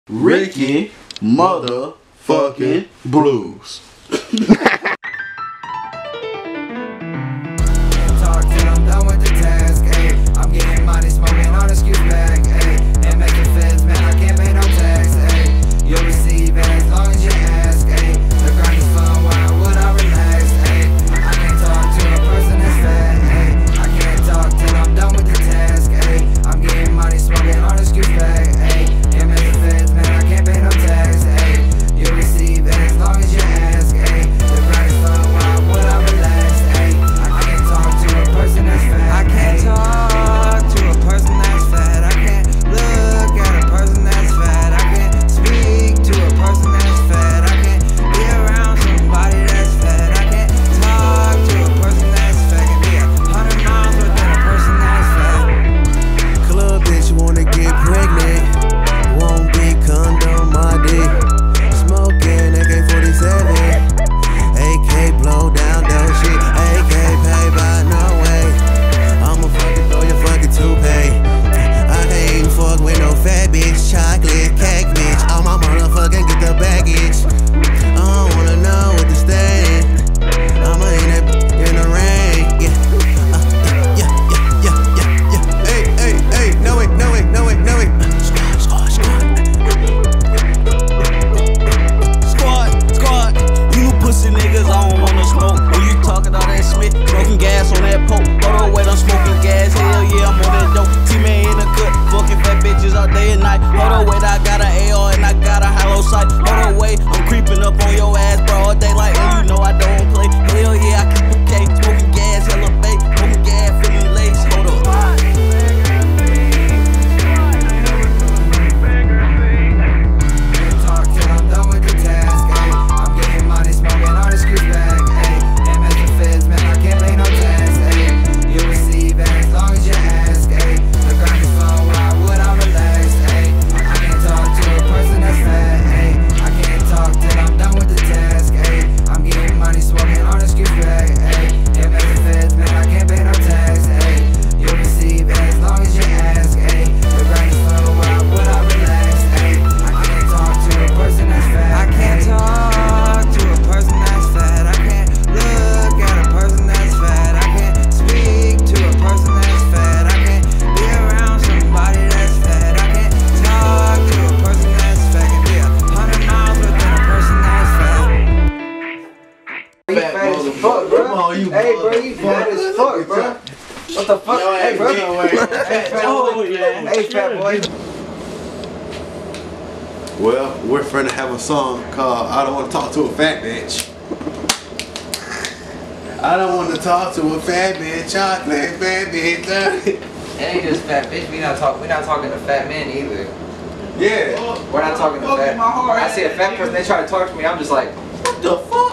Ricky motherfucking Blues. Talk till I'm done with the task, ayy. I'm getting money, smoking on a scoop bag, ayy. And make the feds, man, I can't pay no tax, ayy. You'll receive it as long as you ask, ayy. The grind is fun, why would I relax, ayy? I can't talk to a person that's fat, ayy. I can't talk till I'm done with the task, ayy. I'm getting money, smoking on a scoop bag, ayy. And make the feds, man, I can't pay no tax, ayy. You'll receive it as long as you ask, ayy. The grind is fun, why would I relax, ayy? I can't talk to a person that's fat. I can't talk to a person that's fat. I can't look at a person that's fat. I can't speak to a person that's fat. I can't be around somebody that's fat. I can't talk to a person that's fat. Can be 100 miles within a person that's fat. Club bitch wanna get pregnant. Won't be condom my dick. Smoking AK-47. AK blow down dope shit. AK pay by NoWaay. I'ma fucking throw your fucking toupee. I can't even fuck with no fat bitch. Chocolate cake bitch. All my motherfucking get the baggage. I don't wanna know what to stand. I'ma hit that in the rain. Yeah. Hey, hey, hey. NoWaay, NoWaay, NoWaay, NoWaay. Squad. Squad. You pussy niggas, I don't wanna smoke. When you talking all that Smith, smoking gas on that poke. Hold on, wait, I'm smoking gas. Hell yeah, I'm on that dope. T-Man in the cut, fucking fat bitches all day and night. Hold on, wait, I got an AR and I got a hollow sight. Hold on, wait, I'm creeping up on your ass, bro, all day like, and you know I don't play. Hell yeah, I keep a K, smoking gas, hella bait, smoking gas, feeling lace. Hold up. Talk till I'm done with the task, ayy. I'm getting money, smoking on a scoop bag, ayy. And make the feds, man, I can't pay no tax, ayy. You'll receive it as long as you ask, ayy. The grind is fun, why would I relax, ayy? I can't talk to a person that's fat, ayy. I can't talk till I'm done with the task, ayy. I'm getting money, smoking on a scoop bag, ayy. And make the feds, man, I can't pay no tax, ayy. You'll receive it as long as you ask, ayy. The grind is fun, why would I relax, ayy? I can't talk to a person that's fat. I can't talk to a person that's fat. I can't look at a person that's fat. I can't speak to a person that's fat. I can't be around somebody that's fat. I can't talk to a person that's fat. Can be 100 miles within a person that's fat. You fat as fuck, bro. Come on, you hey, bro, you fat as fuck, bro. What the fuck? Hey, bro. Hey, fat boy. Well, we're finna have a song called I Don't Wanna Talk to a Fat Bitch. I don't wanna talk to a fat bitch, chocolate fat bitch. It ain't just fat bitch. We're not talking to fat men either. Yeah. We're not talking to fat. I see a fat person, they try to talk to me, I'm just like, What the fuck?